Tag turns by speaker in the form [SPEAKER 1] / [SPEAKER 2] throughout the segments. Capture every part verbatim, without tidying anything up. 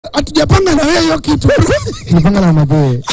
[SPEAKER 1] Atujapanga na wewe hiyo kitu.
[SPEAKER 2] Tunapanga na madhe.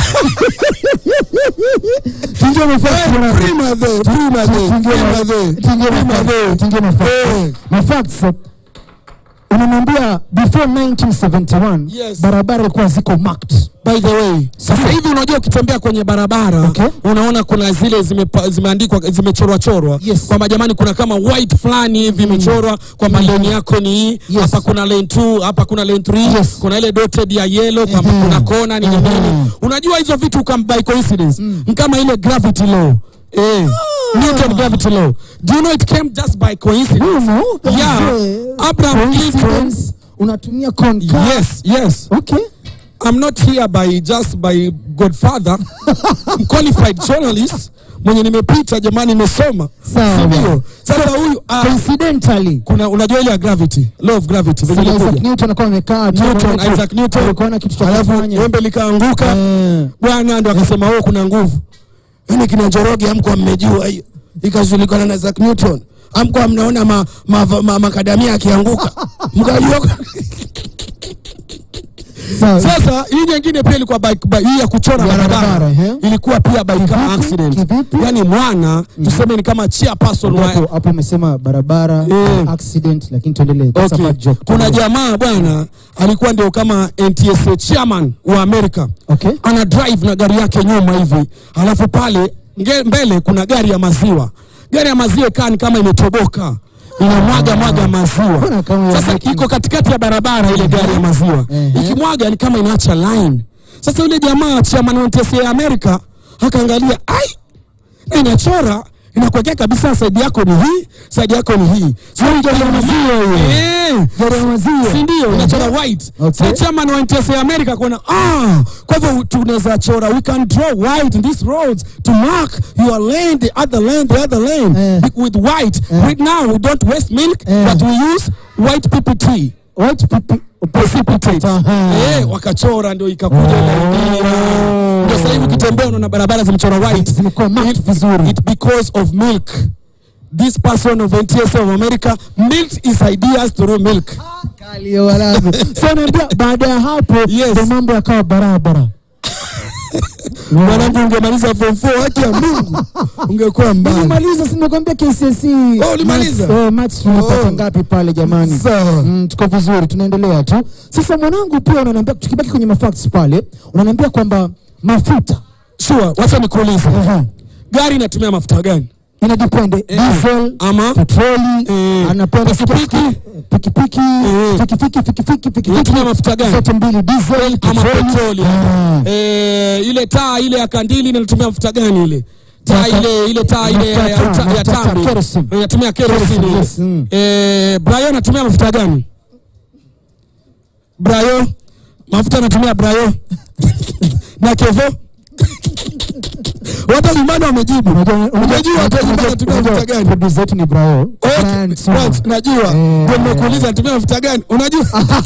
[SPEAKER 2] Tunge mafacts na prima the, prima the, prima the, tunge mafacts, tunge mafacts. Mafacts. Unaniambia before nineteen seventy-one, yes, barabara ilikuwa ziko marked.
[SPEAKER 1] By the way, sasa hivi unajua ukitembea kwenye barabara, okay, unaona kuna zile zime zimeandikwa zimechorwa chorwa, yes, kwamba jamani kuna kama white flani hivi imechorwa mm, kwamba lane yako ni hii, yes, hapa kuna lane two, hapa kuna lane three, yes, kuna ile dotted ya yellow kwamba mm, kuna kona ni nini. Mm. Unajua hizo vitu kama by coincidence, mm, kama ile gravity law. Eh, oh, Newton gravity law. Do you know it came just by coincidence?
[SPEAKER 2] No, no.
[SPEAKER 1] Yeah. Abraham Lincoln
[SPEAKER 2] unatumia conca.
[SPEAKER 1] Yes, yes.
[SPEAKER 2] Okay.
[SPEAKER 1] I'm not here by just by Godfather. I'm qualified journalist. Mwenye nimepita jamani nimesoma.
[SPEAKER 2] Sawa.
[SPEAKER 1] Sasa huyu
[SPEAKER 2] uh, coincidentally
[SPEAKER 1] kuna unajua ile gravity, law of gravity.
[SPEAKER 2] So Isaac Newton anakuwa amekaa
[SPEAKER 1] Newton, Isaac Newton
[SPEAKER 2] alikuwa na kitu cha kufanya.
[SPEAKER 1] Wembe likaanguka. Uh, Bwana ndo akasema wewe kuna nguvu. Yaani kina Njoroge hamko mmejua hiyo. Ikajulikana na Isaac Newton. Hamko mnaona ma, ma, ma, makadamia akianguka. Mkajua. So, sasa hii nyingine pia ilikuwa by, by hii ya kuchora barabara. Ilikuwa pia by car accident. Yaani mwana mm, tuseme ni kama chairperson wa
[SPEAKER 2] hapo hapo umesema barabara, yeah, accident, lakini tuendelee. That's
[SPEAKER 1] okay, a bad joke. Kuna jamaa bwana alikuwa ndio kama N T S A chairman wa America.
[SPEAKER 2] Okay.
[SPEAKER 1] Ana drive na gari yake nyuma hivi. Alafu pale mbele kuna gari ya maziwa. Gari ya maziwa kani kama imetoboka. Inamwaga mwaga maziwa. Sasa iko katikati ya barabara ile gari ya maziwa. Ikimwaga ni kama inaacha line. Sasa yule jamaa chairman wa N T S A ya America akaangalia, ai, inachora inakuwekea kabisa side yako ni hii, side yako ni hii.
[SPEAKER 2] Sio gari ya maziwa hiyo.
[SPEAKER 1] Eh,
[SPEAKER 2] gari ya maziwa.
[SPEAKER 1] Si ndio inachora white. Sasa chairman wa N T S A ya America kuna ah, kwa hivyo tunaweza chora, we can draw white in these roads to mark your lane, the other lane, the other lane, eh, with white. Eh. Right now we don't waste milk, eh, but we use white P P T.
[SPEAKER 2] White P P
[SPEAKER 1] precipitate. Eh, wakachora ndio ikakuja ile. Ndio sasa hivi ukitembea unaona barabara zimechora white.
[SPEAKER 2] Zimekuwa marked vizuri.
[SPEAKER 1] It because of milk. This person of N T S A of America milked his ideas through milk.
[SPEAKER 2] Kalio walabu. So naambia baada ya hapo, yes, ndio mambo yakawa barabara.
[SPEAKER 1] Mwanangu ungemaliza form four haki ya Mungu ungekuwa mbali.
[SPEAKER 2] Nimaliza si nimekwambia K C S E.
[SPEAKER 1] Oh, ulimaliza?
[SPEAKER 2] Oh, maths tunapata ngapi pale jamani?
[SPEAKER 1] Sawa.
[SPEAKER 2] Mm, tuko vizuri, tunaendelea tu. Sasa mwanangu pia unaniambia tukibaki kwenye mafacts pale, unaniambia kwamba mafuta.
[SPEAKER 1] Sure, wacha nikuulize.
[SPEAKER 2] Uh-huh.
[SPEAKER 1] Gari inatumia mafuta gani?
[SPEAKER 2] Ina depend, eh, diesel ama petroli, eh, anapenda
[SPEAKER 1] pikipiki,
[SPEAKER 2] pikipiki,
[SPEAKER 1] eh,
[SPEAKER 2] pikipiki, pikipiki, pikipiki
[SPEAKER 1] inatumia mafuta gani?
[SPEAKER 2] Zote mbili, diesel
[SPEAKER 1] ama petroli. Ah. Eh, ile taa ile ya kandili inatumia mafuta gani ile? Taa ile ile taa ile ya ya tambi inatumia kerosene.
[SPEAKER 2] Yes. Mm.
[SPEAKER 1] Eh, Brayo anatumia mafuta gani? Brayo mafuta anatumia Brayo. Na Kevo watu limano wamejibu. Unajua watu limano wanatumia mafuta gani?
[SPEAKER 2] Producer yetu ni Brayo.
[SPEAKER 1] Right, najua. Ndio nimekuuliza anatumia mafuta gani? Unajua?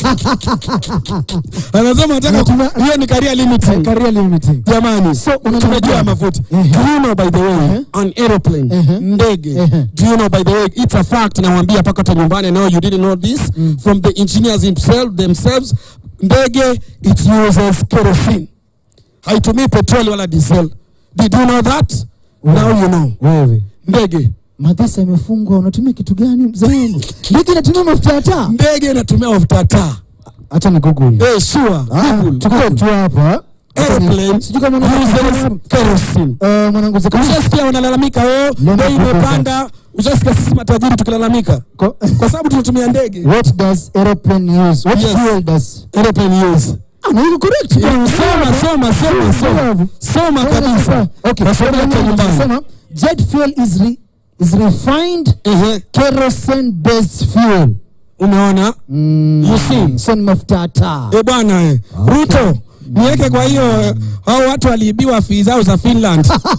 [SPEAKER 1] Anasema nataka hiyo ni career limiting.
[SPEAKER 2] Career limiting.
[SPEAKER 1] Jamani, so tunajua mafuta. Do you know by the way an aeroplane, ndege. Do you know by the way it's a fact nawaambia paka ta nyumbani now you didn't know this from the engineers themselves themselves ndege it uses kerosene. Haitumii petroli wala diesel. Did you know that? Wow. Now you know.
[SPEAKER 2] Wewe.
[SPEAKER 1] Ndege.
[SPEAKER 2] Madhisa imefungwa unatumia kitu gani mzee wangu? Ndege inatumia mafuta ya taa.
[SPEAKER 1] Ndege inatumia mafuta ya taa.
[SPEAKER 2] Acha ni Google.
[SPEAKER 1] Eh, sure.
[SPEAKER 2] Ah, tuko tu hapa.
[SPEAKER 1] Airplane.
[SPEAKER 2] Sijui kama unaona
[SPEAKER 1] kerosene.
[SPEAKER 2] Eh, mwanangu zaka.
[SPEAKER 1] Unasikia wanalalamika oh, bei imepanda. Unasikia sisi matajiri tukilalamika. Kwa sababu tunatumia ndege.
[SPEAKER 2] What does airplane use? What yes. fuel does
[SPEAKER 1] airplane use?
[SPEAKER 2] Ah, no, correct.
[SPEAKER 1] Yeah, soma, soma, soma, soma. Soma kabisa.
[SPEAKER 2] Okay, soma. Jet fuel is re, is refined uh-huh. kerosene based fuel.
[SPEAKER 1] Umeona?
[SPEAKER 2] Mm.
[SPEAKER 1] You see?
[SPEAKER 2] So ni mafuta taa.
[SPEAKER 1] Eh bwana eh. Okay. Ruto, niweke kwa hiyo hao watu waliibiwa fees zao za Finland.